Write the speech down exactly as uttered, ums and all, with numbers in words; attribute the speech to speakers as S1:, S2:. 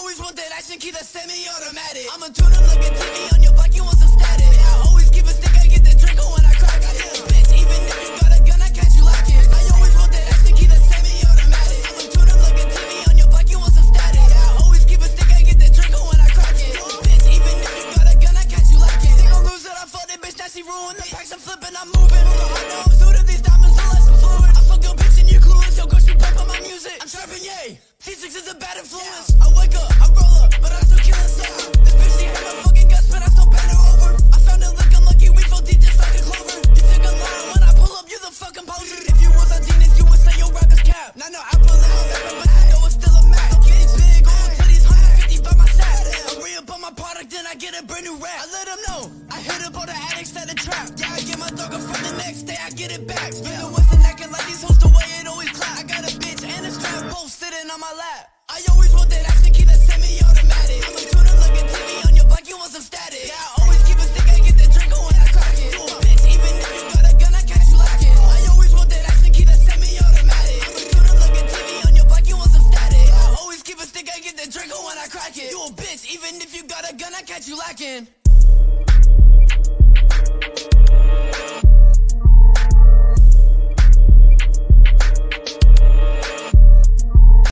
S1: always want that action key that's semi-automatic. I'ma tune up like a T V on your block, you want some static. I always keep a stick, I get the drink when I crack. I hit a bitch, even if you got a gun, I catch you locking. I always want that action key that's semi-automatic. I'ma tune up like a T V on your block, you want some static. I always keep a stick, I get the drink when I crack it. Bitch, even if you got a gun, I catch you locking. They gon' lose it, I fuck that bitch, now she ruined. The packs I'm flipping, I'm moving. I know I'm suited, these diamonds feel like some fluid. I fuck your bitch and you clueless, yo, girl, she pump on my music. I'm trapping, yay. PHEESEIXX is a bad influence. I wake up, I roll up, but I still kill sound. This bitch, she hate my fucking guts, but I still bend her over. I found it like I'm lucky, we so deep just like a clover. You think I'm lying when I pull up, you the fucking poser. If you was a genius, you would say your rap is cap. Now, no, I pull out, but I know it's still a Mac. Getting big, on to these one fifty by my side. I re-up on my product, then I get a brand new rap. I let them know, I hit up all the addicts that are trapped. Yeah, I get my dog up from the next day, I get it back. Spin the Western acting like these hoes the way it always clap. I got a bitch and a strap, both sitting on my lap. I always want that action key that's semi-automatic. I'ma tune up like a T V on your block, you want some static. Yeah, I always keep a stick, I get the drink when I crack it. You a bitch, even if you got a gun, I catch you locking. I always want that action key that's semi-automatic. I'ma tune up like a T V on your block, you want some static. I always keep a stick, I get the drink when I crack it. You a bitch, even if you got a gun, I catch you locking.